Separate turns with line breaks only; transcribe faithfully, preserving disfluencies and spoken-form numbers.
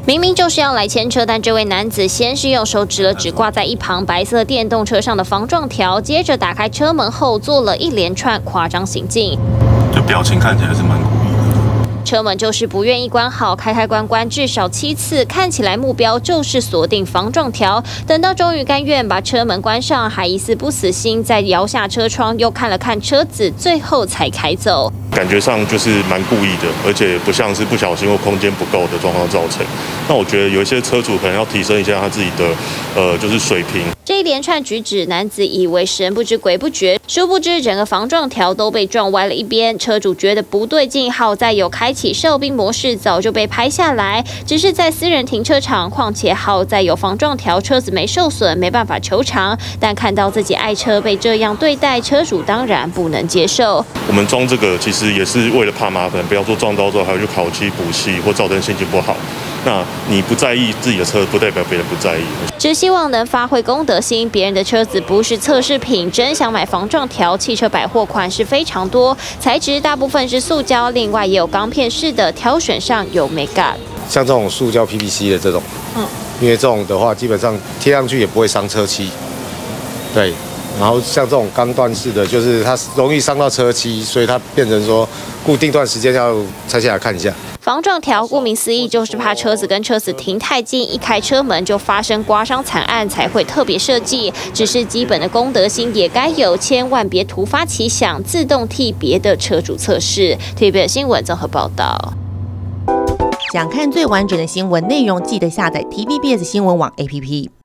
明明就是要来牵车，但这位男子先是用手指了指挂在一旁白色电动车上的防撞条，接着打开车门后做了一连串夸张行径。
就表情看起来是蛮故意的。
车门就是不愿意关好，开开关关至少七次，看起来目标就是锁定防撞条。等到终于甘愿把车门关上，还疑似不死心，再摇下车窗又看了看车子，最后才开走。
感觉上就是蛮故意的，而且不像是不小心或空间不够的状况造成。那我觉得有一些车主可能要提升一下他自己的呃就是水平。
这一连串举止，男子以为神不知鬼不觉，殊不知整个防撞条都被撞歪了一边。车主觉得不对劲，好在有开启哨兵模式，早就被拍下来。只是在私人停车场，况且好在有防撞条，车子没受损，没办法求偿。但看到自己爱车被这样对待，车主当然不能接受。
我们装这个其实也是为了怕麻烦，不要说撞到之后还要去烤漆补漆或造成心情不好。那你不在意自己的车，不代表别人不在意。
只希望能发挥公德心，别人的车子不是测试品，真想买防撞条，汽车百货款式非常多，材质大部分是塑胶，另外也有钢片式的，挑选上有美感。
像这种塑胶 P V C 的这种，嗯，因为这种的话基本上贴上去也不会伤车漆，对。然后像这种钢段式的，就是它容易伤到车漆，所以它变成说固定段时间要拆下来看一下。
防撞条顾名思义就是怕车子跟车子停太近，一开车门就发生刮伤惨案，才会特别设计。只是基本的公德心也该有，千万别突发奇想，自动替别的车主测试。T V B S 新闻综合报道。
想看最完整的新闻内容，记得下载 T V B S 新闻网 A P P。